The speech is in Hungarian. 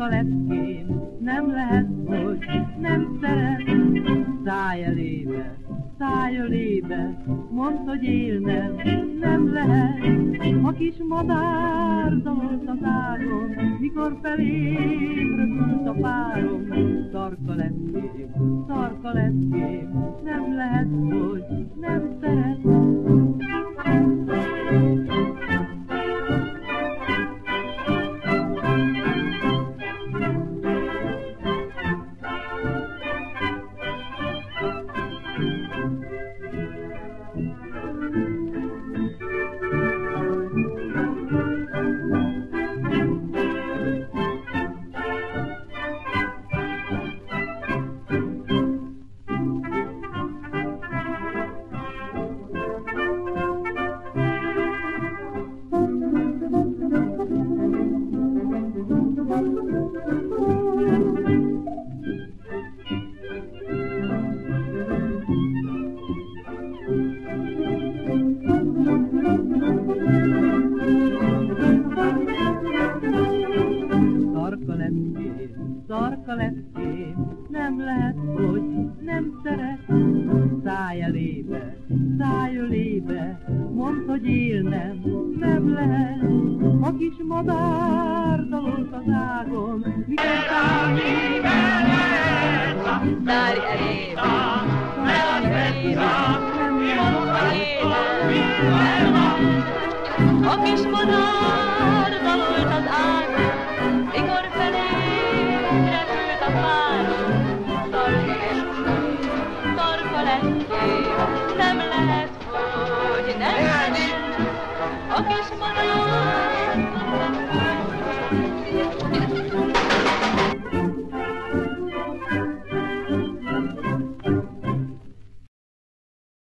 lepkém, nem lehet, hogy nem szeret. Száj elébe, mondd, hogy élnem nem lehet. A kis madár dalolt az ágon, mikor felém röpült a párom. Tarka lepkém, nem lehet, hogy nem szeret. Tarka lepkém, nem lehet, hogy nem szeret. Száj elébe, mondd, hogy élnem nem lehet. A kis madár dalolt az ágon, mikor Száj elébe, a kis madár dalolt az ágon, mikor felém repült a párom. Tarka lepkém, nem lehet, hogy nem szeret. A kis madár